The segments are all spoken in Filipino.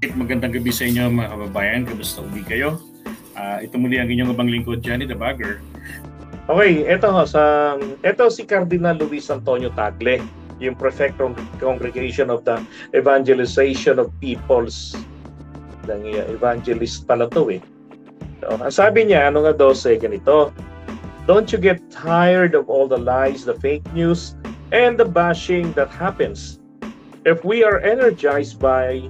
Magandang gabi sa inyo mga kababayan. Kamusta ulit kayo? Ito muli ang inyong abang lingkod, Johnny the Bagger. Okay, ito si Cardinal Luis Antonio Tagle, yung Prefect ng Congregation of the Evangelization of Peoples. Evangelist pala to eh. So, ang sabi niya, ano nga 12, ganito. Don't you get tired of all the lies, the fake news, and the bashing that happens? If we are energized by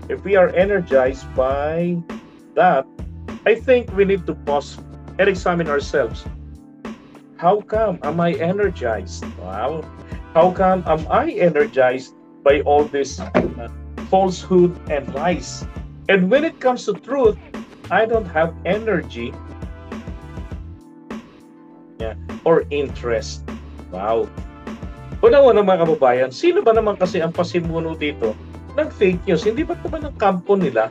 that, I think we need to pause and examine ourselves. How come am I energized? Wow. How come am I energized by all this falsehood and lies? And when it comes to truth, I don't have energy or interest. Wow. Una-una mga kababayan, sino ba naman kasi ang pasimuno dito ng fake news? Hindi ba naman ang kampo nila?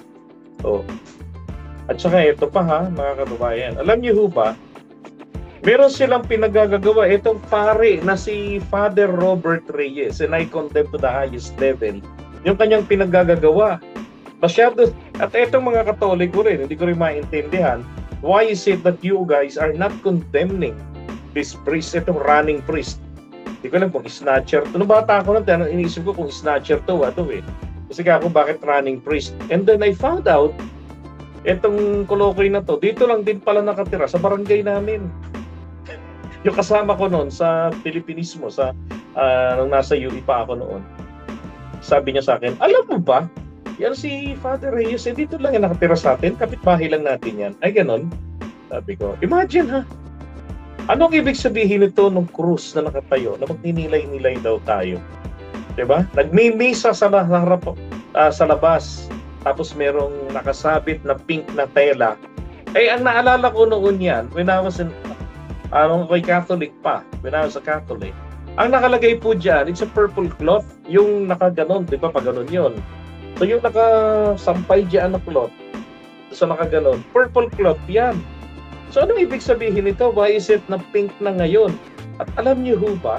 At saka ito pa ha, mga kababayan. Alam niyo ho ba, meron silang pinagagagawa. Itong pare na si Father Robert Reyes, and I condemn to the highest level, yung kanyang pinagagagawa. Masyado, at itong mga Katoliko rin, hindi ko rin maintindihan, why is it that you guys are not condemning this priest, itong running priest? Hindi ko alam kung snatcher. Nung bata ako natin, iniisip ko kung snatcher to, Kasi ako, bakit running priest? And then I found out, itong kolokoy na to, dito lang din pala nakatira sa barangay namin. Yung kasama ko noon sa Pilipinismo, nung nasa UE pa ako noon, sabi niya sa akin, alam mo ba, yan si Father Reyes, dito lang yan nakatira sa atin, kapitbahay lang natin yan. Ay, ganon. Sabi ko, imagine ha, anong ibig sabihin nito ng krus na nakatayo, na magninilay-nilay daw tayo? Diba? Nagmimisa sa labas, tapos merong nakasabit na pink na tela. Ang naalala ko noon yan, when I was kay Catholic pa, when I was a Catholic, ang nakalagay po dyan, it's a purple cloth, yung nakaganon, di ba, pag ganon yun. So yung nakasampay dyan na cloth, so nakaganon, purple cloth yan. So anong ibig sabihin nito? Why is it na pink na ngayon? At alam niyo ho ba,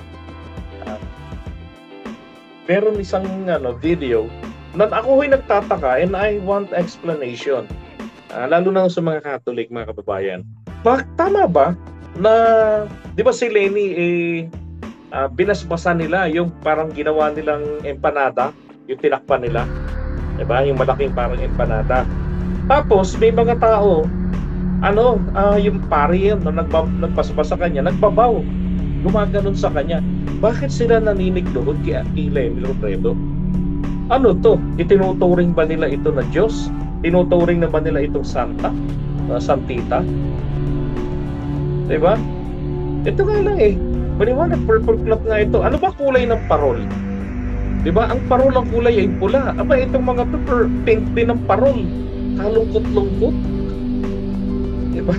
meron isang video na ako ho'y nagtataka and I want explanation. Lalo na sa mga Catholic, mga kababayan. Tama ba na, di ba si Lenny, binasbasan nila yung parang ginawa nilang empanada, yung tinakpan nila, di ba? Yung malaking parang empanada. Tapos may mga tao, yung pari yun, na nagbasbas sa kanya, nagbabaw, gumaganon sa kanya. Bakit sila naninigluhod kay Lenny Robredo? Ano to? Itinuturing ba nila ito na Diyos? Tinuturing na ba nila itong Santa? Santita? Diba? Ito nga lang maliwanag, purple cloth nga ito. Ano ba kulay ng parol? Diba? Ang parol ang kulay ay pula. Aba, itong mga pink din ng parol. Kalungkot-lungkot. Diba?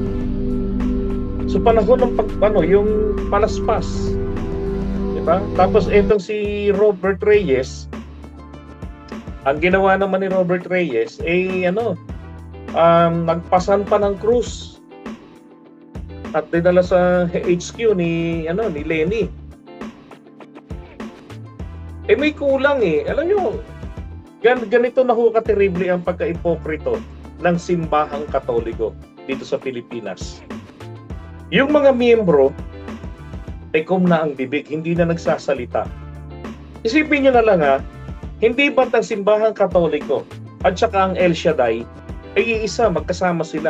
So panahon ng yung palaspas. Diba? Tapos itong si Robert Reyes, ang ginawa naman ni Robert Reyes nagpasan pa ng krus at dinala sa HQ ni Lenny. May kulang Alam nyo, ganito na ho ka-terrible ang pagka-ipokrito ng simbahang Katoliko dito sa Pilipinas. Yung mga miyembro tekom na ang bibig, hindi na nagsasalita. Isipin nyo na lang hindi ba't ang simbahang Katoliko at saka ang El Shaddai ay iisa, magkasama sila?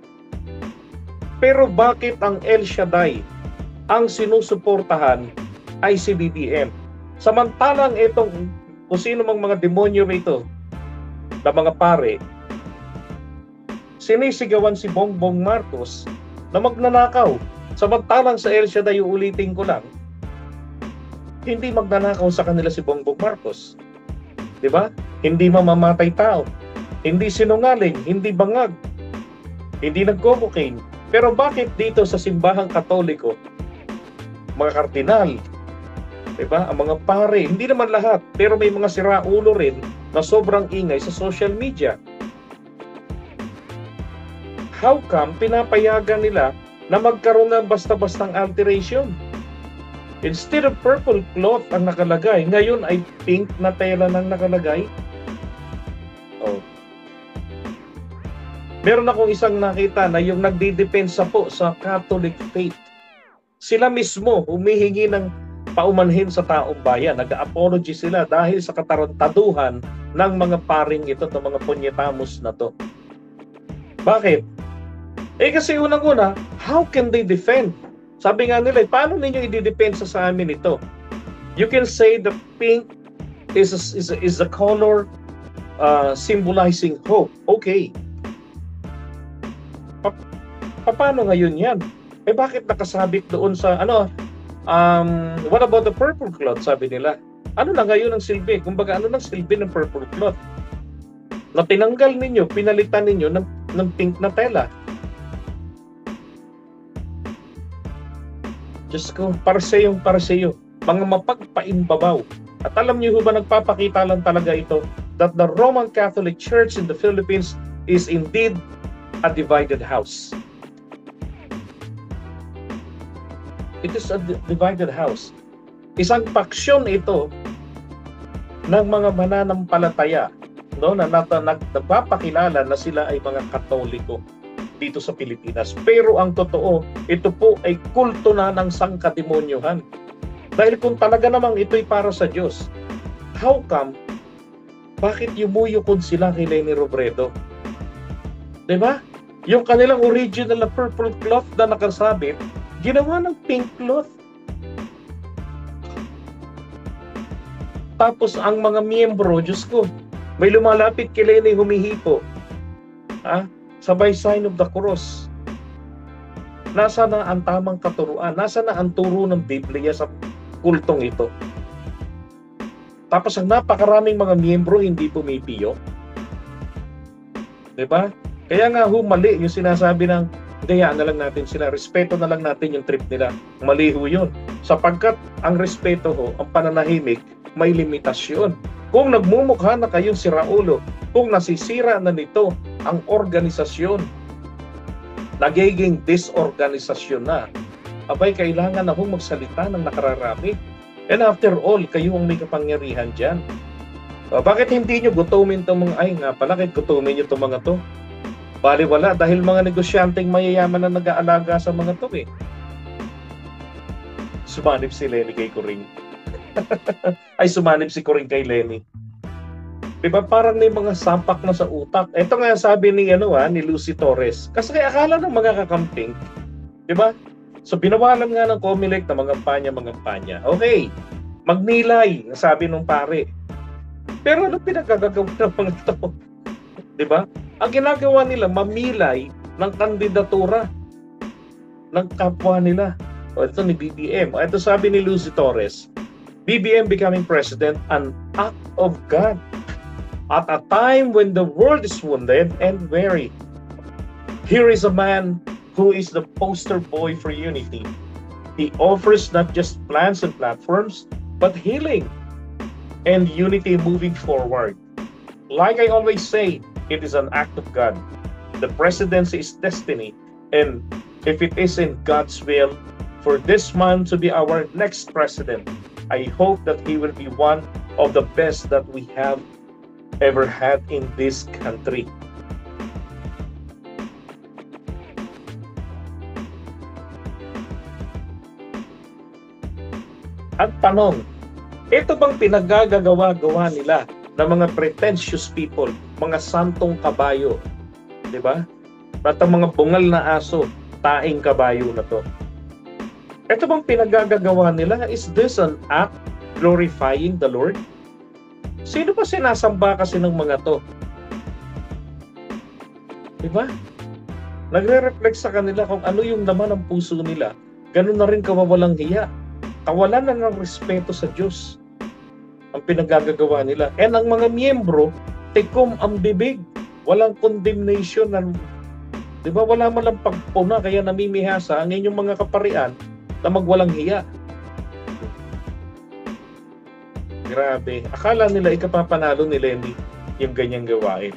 Pero bakit ang El Shaddai ang sinusuportahan ay si BBM? Samantalang itong kung sino mang mga demonyo rito na mga pare, sinisigawan si Bongbong Marcos na magnanakaw. Samantalang sa El Shaddai, ulitin ko lang, hindi magnanakaw sa kanila si Bongbong Marcos. Diba? Hindi mamamatay tao, hindi sinungaling, hindi bangag, hindi nag-cocaine. Pero bakit dito sa simbahang Katoliko, mga kardinal, diba? Ang mga pare, hindi naman lahat, pero may mga siraulo rin na sobrang ingay sa social media. How come pinapayagan nila na magkaroon ng basta-bastang alteration? Instead of purple cloth ang nakalagay, ngayon ay pink na tela nang nakalagay. Meron akong isang nakita na yung nagdidepensa po sa Catholic faith. Sila mismo humihingi ng paumanhin sa taong bayan. Nag-apology sila dahil sa katarantaduhan ng mga paring ito, ng mga punyetamos na to. Bakit? Kasi unang-una, how can they defend? Sabi nga nila, paano ninyo i-depensa sa amin ito? You can say the pink is the color symbolizing hope. Okay. Paano ngayon yan? Bakit nakasabit doon sa what about the purple cloth, sabi nila? Ano na ngayon ang silbi? Kumbaga, ano nang silbi ng purple cloth? Na tinanggal ninyo, pinalitan ninyo ng pink na tela. Diyos ko, parseyo. Mga mapagpaimbabaw. At alam niyo ba, nagpapakita lang talaga ito that the Roman Catholic Church in the Philippines is indeed a divided house. It is a divided house. Isang paksyon ito ng mga mananampalataya, no, na nagpapakilala na sila ay mga Katoliko dito sa Pilipinas. Pero ang totoo, ito po ay kulto na ng sangkademonyohan. Dahil kung talaga namang ito'y para sa Diyos, how come, bakit yumuyukod sila kay Leni Robredo? Diba? Yung kanilang original na purple cloth na nakasabit, ginawa ng pink cloth. Tapos ang mga miyembro, Diyos ko, may lumalapit kay Leni humihipo. Sabay sign of the cross. Nasa na ang tamang katuruan? Nasa na ang turo ng Biblia sa kultong ito? Tapos ang napakaraming mga miyembro hindi pumipiyo. Diba? Kaya nga mali yung sinasabi ng hayaan na lang natin sila, respeto na lang natin yung trip nila. Mali ho yun. Sapagkat ang respeto ho, ang pananahimik, may limitasyon. Kung nagmumukha na kayong si Raulo, kung nasisira na nito ang organisasyon, nagiging disorganisasyon na, abay kailangan na hong magsalita ng nakararami. And after all, kayo ang may kapangyarihan dyan. Bakit hindi nyo gutumin itong mga, bakit gutumin nyo itong mga to? Baliwala dahil mga negosyanteng mayayaman na nag-aalaga sa mga to Sumanib si Leni kay Coring. Sumanib si Coring kay Leni. Diba parang may mga sampak na sa utak. Ito nga sabi ni Lucy Torres. Kasi akala ng mga kakamping, diba? So binawalan nga ng COMELEC na mga panya. Okay, magnilay, sabi nung pare. Pero ano pinagagagawa ng mga ito? Diba? Ang ginagawa nila, mamilay ng kandidatura ng kapwa nila. Ito ni BBM. Ito sabi ni Lucy Torres, BBM becoming president, an act of God. At a time when the world is wounded and weary. Here is a man who is the poster boy for unity. He offers not just plans and platforms, but healing and unity moving forward. Like I always say, it is an act of God. The presidency is destiny, and if it is in God's will for this man to be our next president, I hope that he will be one of the best that we have ever had in this country. At tanong, ito bang pinagagagawa-gawa nila ng mga pretentious people, mga santong kabayo, di ba? At ang mga bungal na aso, taing kabayo na to. Ito bang pinagagagawa nila? Is this an act glorifying the Lord? Sino ba sinasamba kasi ng mga to? Diba? Nagre-reflect sa kanila kung ano yung laman ng puso nila. Ganun na rin kawawalang hiya. Kawalan na ng respeto sa Diyos ang pinagagagawa nila. And ang mga miyembro, tikom ang bibig. Walang condemnation. Diba? Wala man lang pagpuna kaya namimihasa ang inyong mga kaparian na magwalang hiya. Grabe. Akala nila ikapapanalo ni Leni yung ganyang gawain.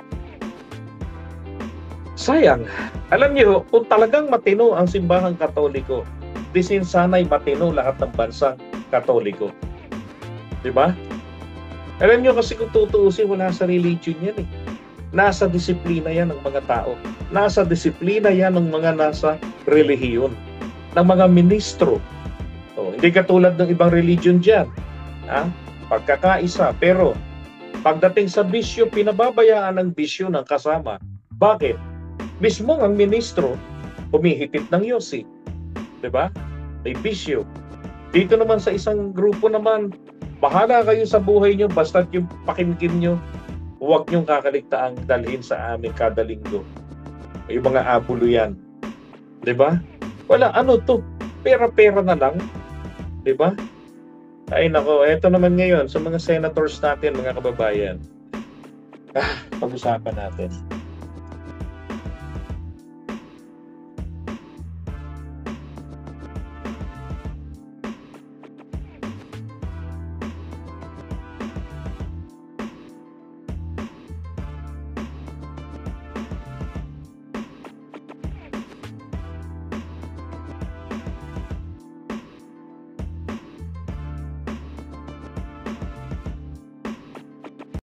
Sayang. Alam niyo, kung talagang matino ang simbahang Katoliko, disin sana'y matino lahat ng bansang Katoliko. Diba? Alam niyo kasi kung tutuusin, wala sa religion yan Nasa disiplina yan ng mga tao. Nasa disiplina yan ng mga nasa relihiyon, ng mga ministro. Hindi katulad ng ibang religion dyan. Pagkakaisa. Pero pagdating sa bisyo, pinababayaan ang bisyo ng kasama. Bakit? Mismo ang ministro, humihigit ng yosi. Diba? May bisyo. Dito naman sa isang grupo naman, bahala kayo sa buhay nyo, basta't yung pakimkim nyo, huwag nyong kakaligtaang dalhin sa amin kada linggo. Yung mga abulo yan. Diba? Wala, ano to? Pera-pera na lang. Diba? Ay nako, eto naman ngayon sa mga senators natin, mga kababayan. Pag-usapan natin.